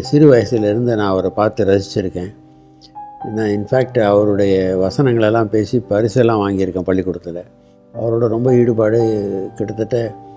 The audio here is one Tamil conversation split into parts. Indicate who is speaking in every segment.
Speaker 1: சிறு வயசுலேருந்து நான் அவரை பார்த்து ரசிச்சிருக்கேன். நான் இன்ஃபேக்ட் அவருடைய வசனங்களெல்லாம் பேசி பரிசெல்லாம் வாங்கியிருக்கேன் பள்ளிக்கூடத்தில். அவரோட ரொம்ப ஈடுபாடு. கிட்டத்தட்ட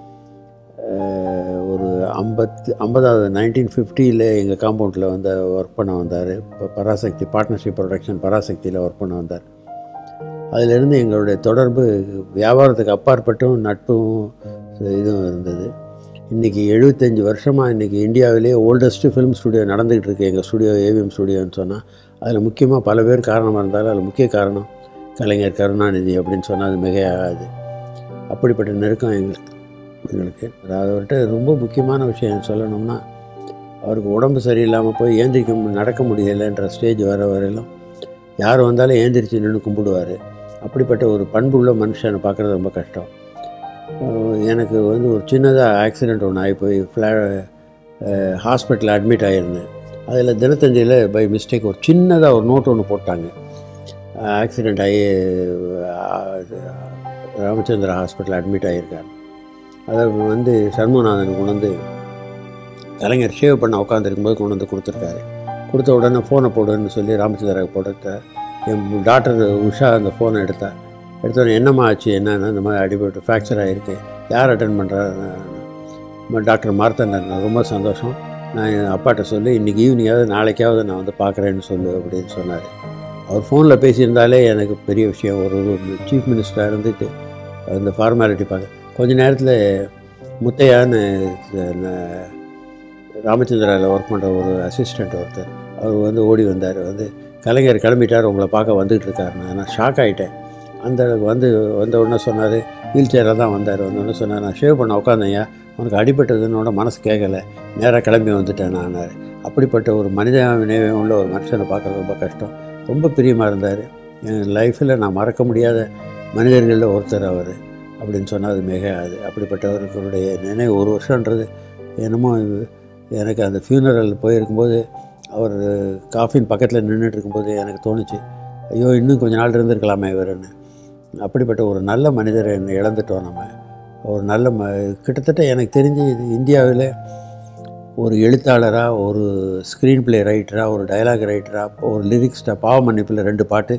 Speaker 1: ஒரு 50வது 1950 எங்கள் காம்பவுண்டில் வந்து ஒர்க் பண்ண வந்தார். இப்போ பராசக்தி பார்ட்னர்ஷிப் ப்ரொடக்ஷன் பராசக்தியில் ஒர்க் பண்ண வந்தார். அதிலிருந்து எங்களுடைய தொடர்பு வியாபாரத்துக்கு அப்பாற்பட்டும் நட்பும் இதுவும் இருந்தது. இன்றைக்கி 75 வருஷமாக இன்றைக்கி இந்தியாவிலேயே ஓல்டஸ்ட்டு ஃபிலிம் ஸ்டுடியோ நடந்துக்கிட்டு இருக்குது. எங்கள் ஸ்டுடியோ ஏவிஎம் ஸ்டுடியோன்னு சொன்னால் அதில் முக்கியமாக பல பேர் காரணமாக இருந்தாலும் அதில் முக்கிய காரணம் கலைஞர் கருணாநிதி அப்படின்னு சொன்னால் அது மிகையாகாது. அப்படிப்பட்ட நெருக்கம் எங்களுக்கு அவர்கிட்ட ரொம்ப முக்கியமான விஷயம் சொல்லணும்னா, அவருக்கு உடம்பு சரியில்லாமல் போய் நடக்க முடியலைன்ற ஸ்டேஜ் வரையிலும் யார் வந்தாலும் ஏந்திரிச்சு நின்று கும்பிடுவார். அப்படிப்பட்ட ஒரு பண்புள்ள மனுஷனை பார்க்குறது ரொம்ப கஷ்டம். எனக்கு வந்து ஒரு சின்னதாக ஆக்சிடெண்ட் ஒன்று ஆகி போய் ஹாஸ்பிட்டலில் அட்மிட் ஆகியிருந்தேன். அதில் தினத்தந்தியில் பை மிஸ்டேக் ஒரு சின்னதாக ஒரு நோட் ஒன்று போட்டாங்க. ஆக்சிடெண்ட் ஆகி ராமச்சந்திரா ஹாஸ்பிட்டலில் அட்மிட் ஆகியிருக்காரு. அதை வந்து சண்முகநாதன் கொண்டு வந்து கலைஞர் ஷேவ் பண்ண உட்காந்துருக்கும்போது கொண்டு வந்து கொடுத்துருக்காரு. கொடுத்த உடனே ஃபோனை போடுன்னு சொல்லி ராமச்சந்திராவுக்கு போட்டு என் டாக்டர் உஷா அந்த ஃபோனை எடுத்தோடனே என்னம்மா ஆச்சு, என்னன்னா இந்த மாதிரி அடிபட்டு ஃப்ராக்சர் ஆகிருக்கு, யார் அட்டன் பண்ணுறாரு? டாக்டர் மார்த்தண்டன். ரொம்ப சந்தோஷம், நான் என் அப்பாட்ட சொல்லி இன்றைக்கி ஈவினிங்காவது நாளைக்காவது நான் வந்து பார்க்குறேன்னு சொல்லு அப்படின்னு சொன்னார். அவர் ஃபோனில் பேசியிருந்தாலே எனக்கு பெரிய விஷயம். ஒரு சீஃப் மினிஸ்டராக இருந்துட்டு அந்த ஃபார்மாலிட்டி பார்க்க கொஞ்ச நேரத்தில் முத்தையான்னு ராமச்சந்திராவில் ஒர்க் பண்ணுற ஒரு அசிஸ்டண்ட் ஒருத்தர் அவர் வந்து ஓடி வந்தார். வந்து கலைஞர் கிளம்பிட்டார், உங்களை பார்க்க வந்துகிட்டு இருக்காரு. நான் ஷாக் ஆகிட்டேன். அந்த அளவுக்கு வந்த உடனே சொன்னார், வீல் சேரில் தான் வந்தார். வந்தோடனே சொன்னார், நான் ஷேவ் பண்ண உட்காந்தேங்க, உனக்கு அடிபட்டதுன்னோட மனசு கேட்கலை, நேராக கிளம்பி வந்துட்டேன் நான். அப்படிப்பட்ட ஒரு மனித வினயம் உள்ள ஒரு மனுஷனை பார்க்குறது ரொம்ப கஷ்டம். ரொம்ப பிரியமாக இருந்தார். என் லைஃப்பில் நான் மறக்க முடியாத மனிதர்களில் ஒருத்தர் அவர் அப்படின்னு சொன்னால் அது மிகையாது. அப்படிப்பட்டவர்களுடைய நினைவு ஒரு வருஷன்றது என்னமோ எனக்கு அந்த ஃபியூனரல் போயிருக்கும்போது அவர் காஃபின் பக்கத்தில் நின்றுட்டு இருக்கும்போது எனக்கு தோணுச்சு, ஐயோ இன்னும் கொஞ்ச நாள் இருந்திருக்கலாமே இவருன்னு. அப்படிப்பட்ட ஒரு நல்ல மனிதரை இழந்துட்டோம் நம்ம. ஒரு நல்ல கிட்டத்தட்ட எனக்கு தெரிஞ்சு இந்தியாவில் ஒரு எழுத்தாளராக, ஒரு ஸ்க்ரீன் பிளே ரைட்டராக, ஒரு டயலாக் ரைட்டராக, ஒரு லிரிக்ஸ்டாக, பாவ மன்னிப்பில் 2 பாட்டு,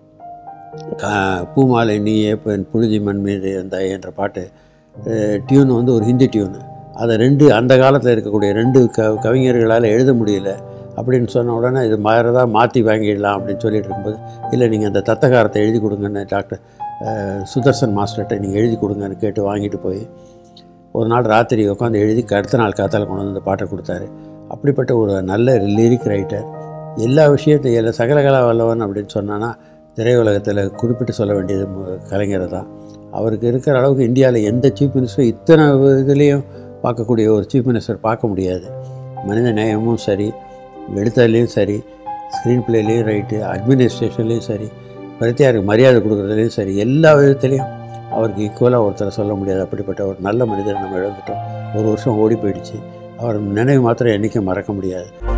Speaker 1: பூமாலை நீயே பெண் புழுதி மண் மீது அந்த என்ற பாட்டு டியூன் வந்து ஒரு ஹிந்தி டியூனு. அதை அந்த காலத்தில் இருக்கக்கூடிய 2 கவிஞர்களால் எழுத முடியல அப்படின்னு சொன்ன உடனே இது மாறதாக மாற்றி வாங்கிடலாம் அப்படின்னு சொல்லிட்டு இருக்கும்போது, இல்லை நீங்கள் அந்த தத்தகாரத்தை எழுதி கொடுங்கன்னு டாக்டர் சுதர்சன் மாஸ்டர்கிட்ட நீங்கள் எழுதி கொடுங்கன்னு கேட்டு வாங்கிட்டு போய் ஒரு நாள் ராத்திரி உட்காந்து எழுதி அடுத்த நாள் காத்தால் கொண்டு வந்து அந்த பாட்டை கொடுத்தாரு. அப்படிப்பட்ட ஒரு நல்ல லிரிக் ரைட்டர். எல்லா விஷயத்தையும் சகலகலா வல்லவன் அப்படின்னு சொன்னான்னா திரையுலகத்தில் குறிப்பிட்டு சொல்ல வேண்டியது கலைஞரை தான். அவருக்கு இருக்கிற அளவுக்கு இந்தியாவில் எந்த சீஃப் மினிஸ்டரும் இத்தனை இதுலேயும் பார்க்கக்கூடிய ஒரு சீஃப் மினிஸ்டர் பார்க்க முடியாது. மனித நேயமும் சரி, எழுத்தாலையும் சரி, ஸ்க்ரீன் பிளேலேயும் ரைட்டு, அட்மினிஸ்ட்ரேஷன்லேயும் சரி, பிரத்தியாருக்கு மரியாதை கொடுக்குறதுலேயும் சரி, எல்லா விதத்துலேயும் அவருக்கு ஈக்குவலாக ஒருத்தரை சொல்ல முடியாது. அப்படிப்பட்ட ஒரு நல்ல மனிதரை நம்ம இழந்துட்டோம். ஒரு வருஷம் ஓடி போயிடுச்சு. அவர் நினைவு மாத்திரம் என்றைக்கும் மறக்க முடியாது.